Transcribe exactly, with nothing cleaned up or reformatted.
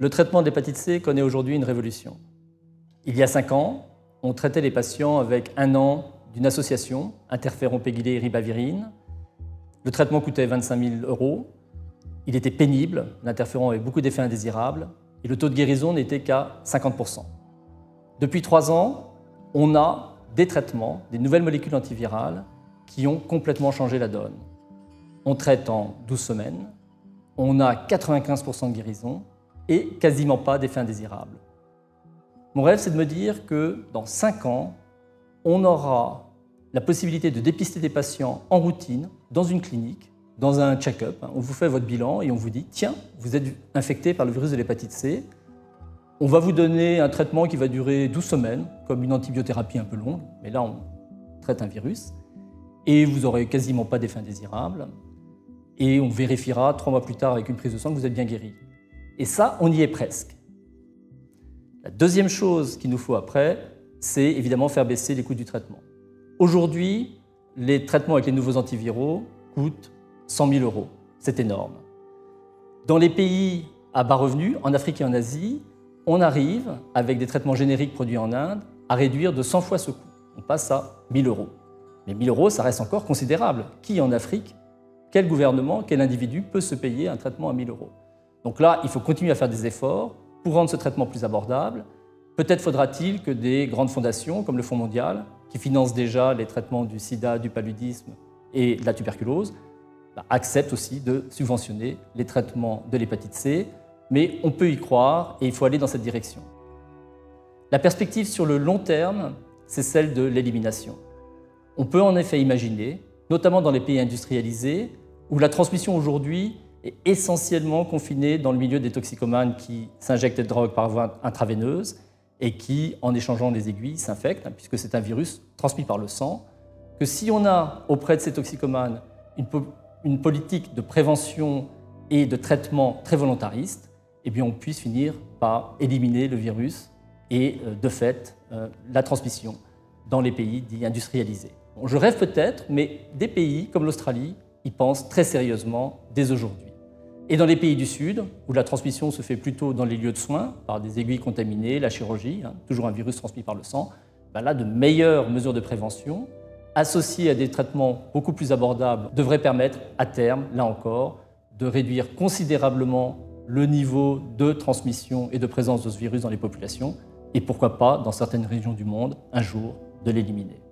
Le traitement de l'hépatite C connaît aujourd'hui une révolution. Il y a cinq ans, on traitait les patients avec un an d'une association, interféron pegylé et ribavirine. Le traitement coûtait vingt-cinq mille euros. Il était pénible, l'interféron avait beaucoup d'effets indésirables et le taux de guérison n'était qu'à cinquante pour cent. Depuis trois ans, on a des traitements, des nouvelles molécules antivirales qui ont complètement changé la donne. On traite en douze semaines, on a quatre-vingt-quinze pour cent de guérison et quasiment pas d'effets indésirables. Mon rêve, c'est de me dire que dans cinq ans, on aura la possibilité de dépister des patients en routine, dans une clinique, dans un check-up. On vous fait votre bilan et on vous dit « Tiens, vous êtes infecté par le virus de l'hépatite C. On va vous donner un traitement qui va durer douze semaines, comme une antibiothérapie un peu longue, mais là, on traite un virus. Et vous n'aurez quasiment pas d'effets indésirables. Et on vérifiera trois mois plus tard avec une prise de sang que vous êtes bien guéri. » Et ça, on y est presque. La deuxième chose qu'il nous faut après, c'est évidemment faire baisser les coûts du traitement. Aujourd'hui, les traitements avec les nouveaux antiviraux coûtent cent mille euros. C'est énorme. Dans les pays à bas revenus, en Afrique et en Asie, on arrive, avec des traitements génériques produits en Inde, à réduire de cent fois ce coût. On passe à mille euros. Mais mille euros, ça reste encore considérable. Qui en Afrique, quel gouvernement, quel individu peut se payer un traitement à mille euros? Donc là, il faut continuer à faire des efforts pour rendre ce traitement plus abordable. Peut-être faudra-t-il que des grandes fondations, comme le Fonds mondial, qui financent déjà les traitements du sida, du paludisme et de la tuberculose, bah, acceptent aussi de subventionner les traitements de l'hépatite C. Mais on peut y croire et il faut aller dans cette direction. La perspective sur le long terme, c'est celle de l'élimination. On peut en effet imaginer, notamment dans les pays industrialisés, où la transmission aujourd'hui est essentiellement confinée dans le milieu des toxicomanes qui s'injectent des drogues par voie intraveineuse et qui, en échangeant les aiguilles, s'infectent, puisque c'est un virus transmis par le sang, que si on a auprès de ces toxicomanes une, po une politique de prévention et de traitement très volontariste, eh bien on puisse finir par éliminer le virus et, de fait, la transmission dans les pays dits industrialisés. Bon, je rêve peut-être, mais des pays comme l'Australie y pensent très sérieusement dès aujourd'hui. Et dans les pays du Sud, où la transmission se fait plutôt dans les lieux de soins, par des aiguilles contaminées, la chirurgie, hein, toujours un virus transmis par le sang, ben là, de meilleures mesures de prévention, associées à des traitements beaucoup plus abordables, devraient permettre, à terme, là encore, de réduire considérablement le niveau de transmission et de présence de ce virus dans les populations, et pourquoi pas, dans certaines régions du monde, un jour, de l'éliminer.